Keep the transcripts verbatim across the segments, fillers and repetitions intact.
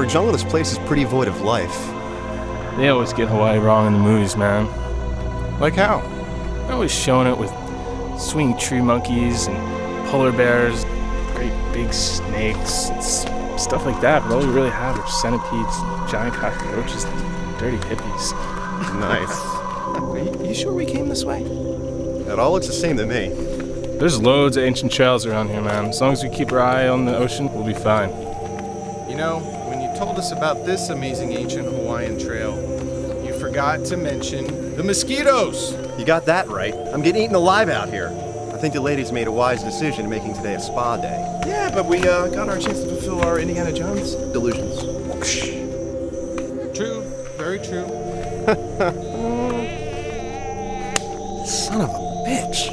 jungle, this place is pretty void of life. They always get Hawaii wrong in the movies, man. Like how? They're always showing it with swinging tree monkeys and polar bears, great big snakes, and s stuff like that. But all we really have are centipedes, giant cockroaches, and dirty hippies. Nice. Are you, you sure we came this way? It all looks the same to me. There's loads of ancient trails around here, man. As long as we keep our eye on the ocean, we'll be fine. You know, when you told us about this amazing ancient Hawaiian trail, you forgot to mention the mosquitoes. You got that right. I'm getting eaten alive out here. I think the ladies made a wise decision in making today a spa day. Yeah, but we uh, got our chance to fulfill our Indiana Jones delusions. True, very true. Son of a bitch.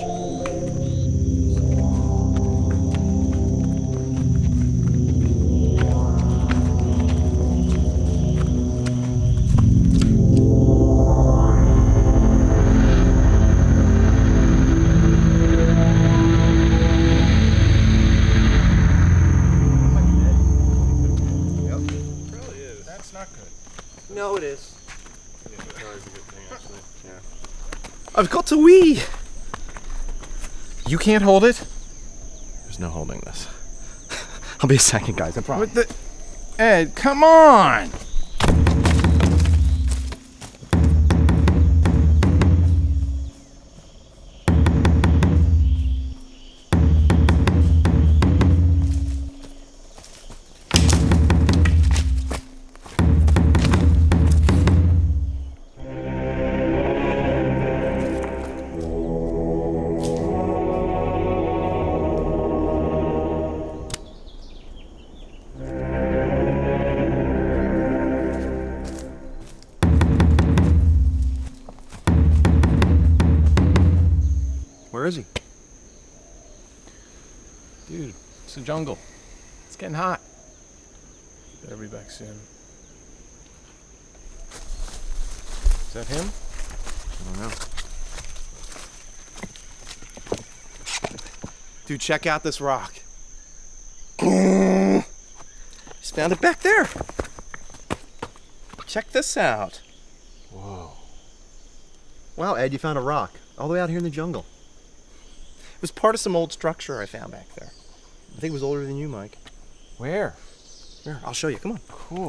No, it is. Yeah, it's always a good thing, actually. Yeah. I've got to wee. You can't hold it? There's no holding this. I'll be a second, guys, I promise. What the? Ed, come on! Where is he? Dude, it's the jungle. It's getting hot. Better be back soon. Is that him? I don't know. Dude, check out this rock. Just found it back there. Check this out. Whoa. Wow, Ed, you found a rock. All the way out here in the jungle. It was part of some old structure I found back there. I think it was older than you, Mike. Where? Here, I'll show you. Come on. Cool.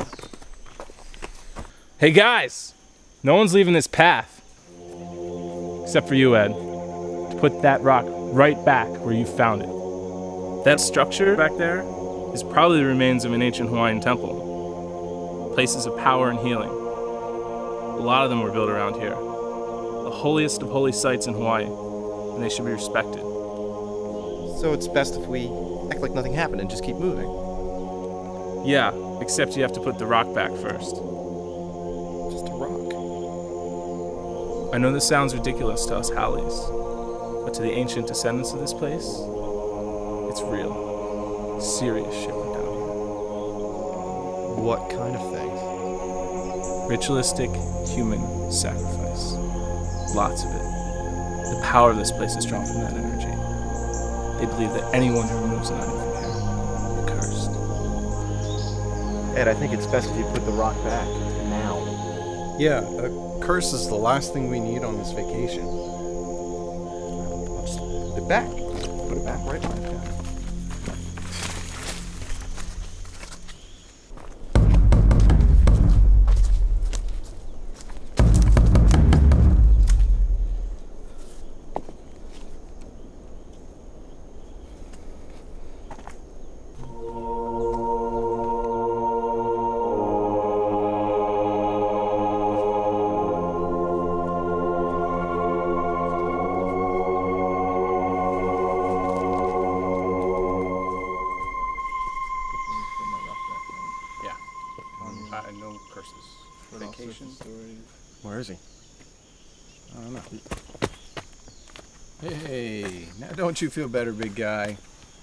Hey guys! No one's leaving this path. Except for you, Ed. Put that rock right back where you found it. That structure back there is probably the remains of an ancient Hawaiian temple. Places of power and healing. A lot of them were built around here. The holiest of holy sites in Hawaii, and they should be respected. So it's best if we act like nothing happened and just keep moving. Yeah, except you have to put the rock back first. Just a rock. I know this sounds ridiculous to us Halleys, but to the ancient descendants of this place, it's real. Serious shit went down here. What kind of things? Ritualistic human sacrifice. Lots of it. The power of this place is drawn from that energy. They believe that anyone who removes an item from here is cursed. Ed, I think it's best if you put the rock back now. Yeah, a curse is the last thing we need on this vacation. I'll just put it back. Put it back right like that. Where is he? I don't know. Hey, now don't you feel better, big guy?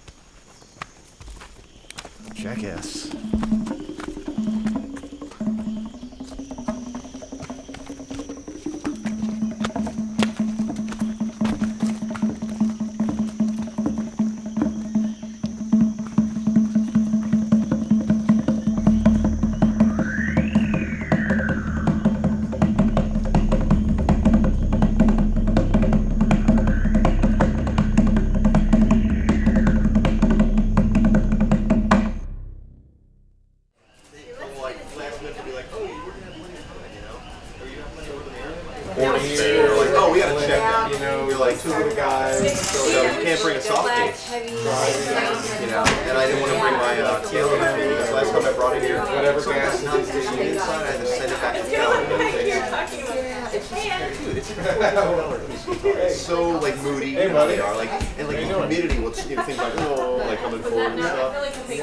Jackass. reporting you. They're like, oh, we gotta check that. You know, we're like two little guys, so you can't bring a soft case. You know, and I didn't want to bring my uh, T L with me because last time I brought it here, whatever gas is inside, I had to send it back to the It's so like moody, you know, they are like, and like the humidity, what's you know, things like oh, like coming forward and stuff.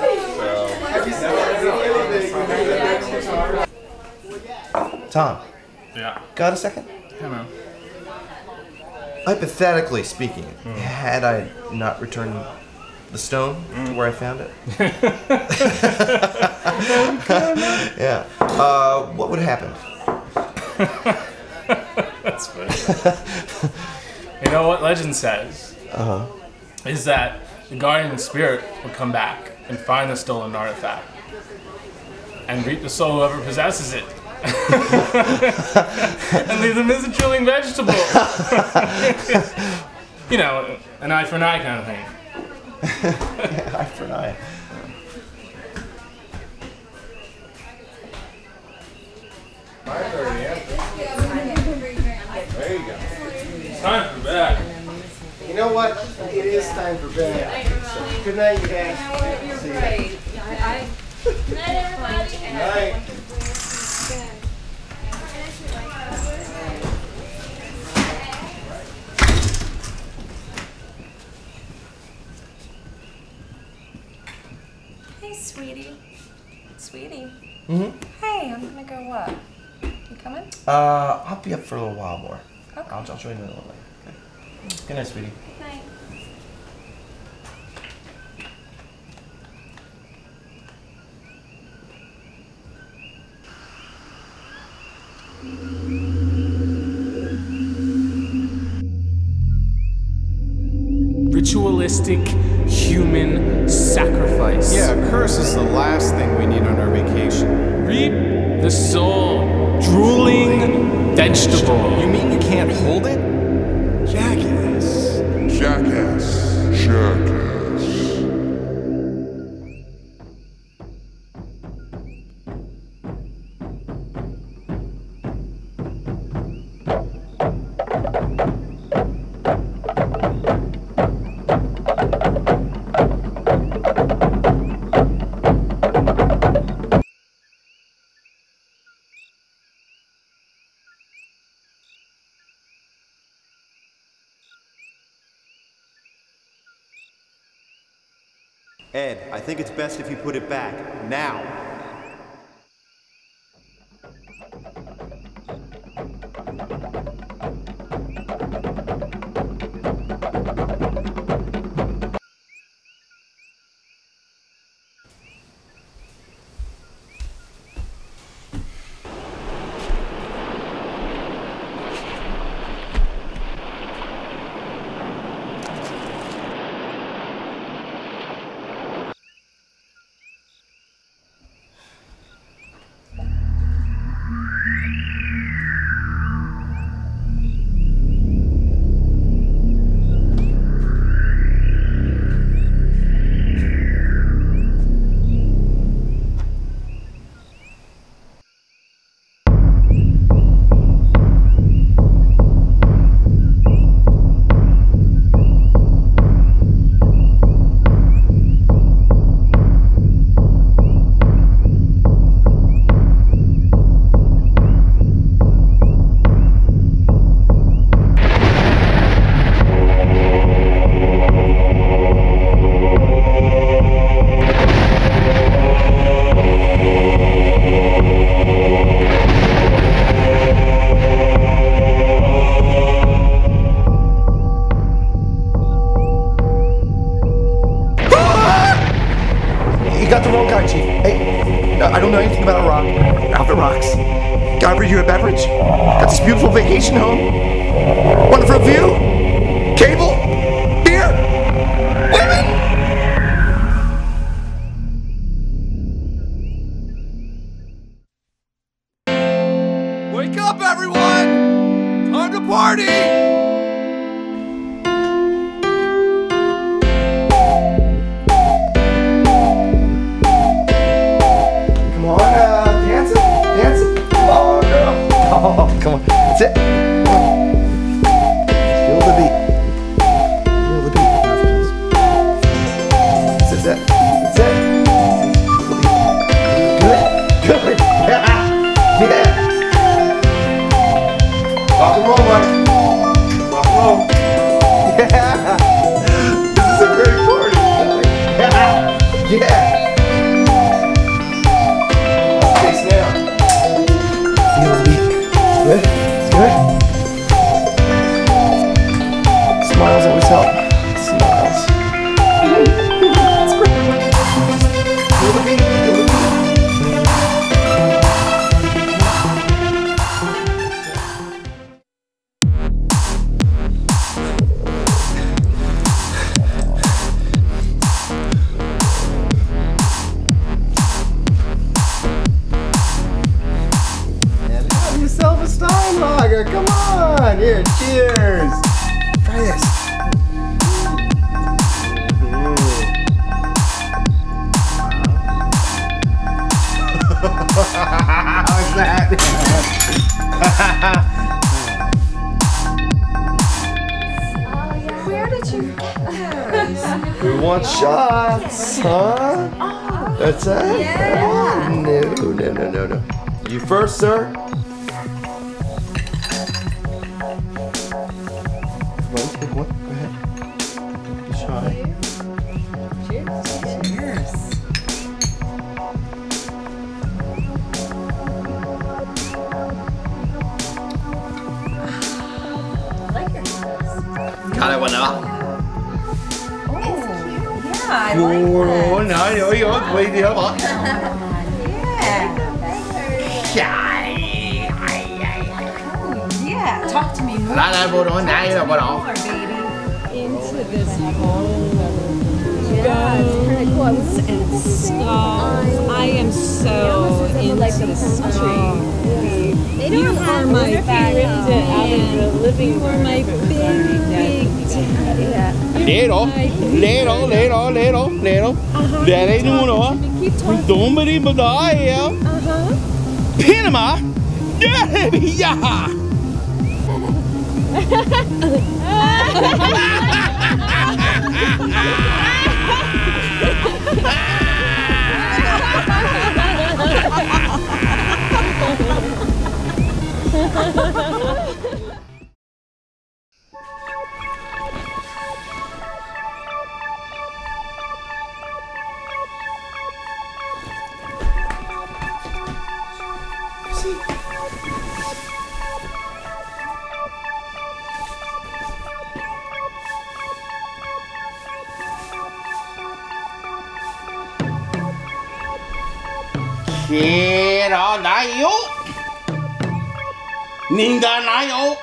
So. Tom. Yeah. Got a second? I know. Hypothetically speaking, mm. had I not returned the stone mm. to where I found it, yeah, uh, what would happen? That's funny. You know what legend says? Uh-huh. Is that the guardian spirit would come back and find the stolen artifact and reap the soul of whoever possesses it. And leave them as a chilling vegetable. You know, an eye for an eye kind of thing. Yeah, eye for an eye. There you go. It's time for bed. You know what? It is time for bed. So, good night, you guys. You're right. Good night, everybody. Good night. Hey, sweetie. Sweetie. Mm-hmm. Hey, I'm gonna go what? You coming? Uh, I'll be up for a little while more. Okay. I'll, I'll join you in a little later. Okay. Good night, sweetie. Night. Ritualistic human sacrifice. Yeah, a curse is the last thing we need on our vacation. Reap the soul, drooling vegetable. You mean you can't hold it? Jackass. Jackass. Jackass. Ed, I think it's best if you put it back, now. You a beverage? Got this beautiful vacation home? Wonderful view? Cable? Beer? Women? Wake up, everyone! Time to party! Come on, uh, dance it, dance it. Come on, girl. Oh. Come on. That's it. Feel the beat. Feel the beat. That's it. That's it. Feel the beat. Good. Good. Yeah. Yeah. Rock and roll, Mike. Rock and roll. Yeah. This is a great party. Yeah. Yeah. Space now. Feel the beat. Good. It's good. Smiles always help. Smiles. It's great. Feel the beat. Feel the beat. Come on! Here, cheers! Try this. How's that? Where did you get those? We want shots, huh? That's it? Yeah. No, no, no, no, no. You first, sir. Pick one. Go ahead. Don't be shy. Cheers. Cheers. I like your necklace. Got it one up. Oh, yeah, I like Oh, that. no, no, you're way the other. Yeah. Yeah, talk to me more. Lá lá vô đó nãy là vô đó. More, baby. Into this whole yeah, it's kind of cool. And skulls. I am so into like the this palm tree. They You don't are have my it big, out of the living you are my big, big daddy. Lê đó, lê đó, lê đó, lê đó, lê đó. Lê đây nu đó. Don't believe it, I am. Panama. Yeah, yeah. Kìa đó đại yếu Nhìn ra đại yếu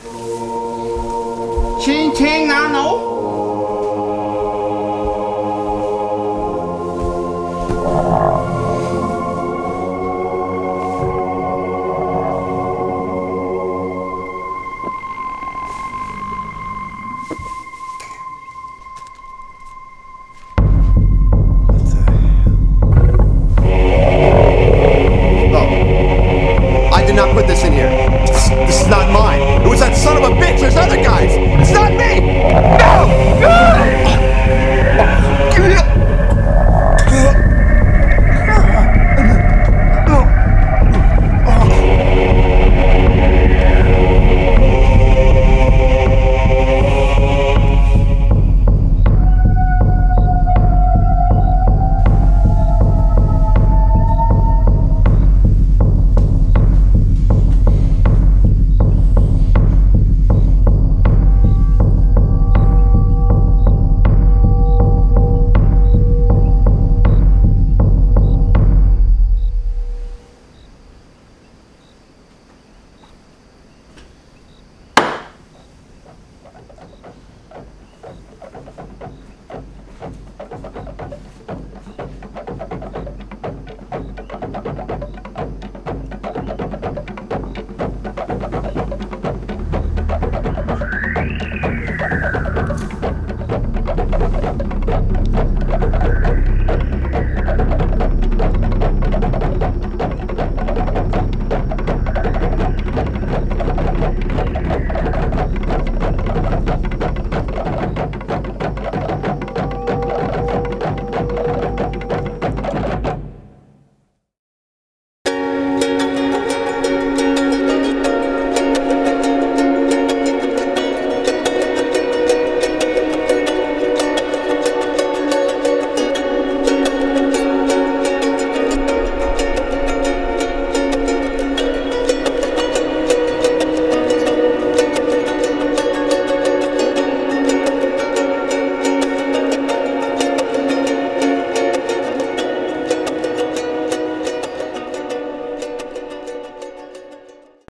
Ching ching now no. I did not put this in here. This, this is not mine. It was that son of a bitch. There's other guys.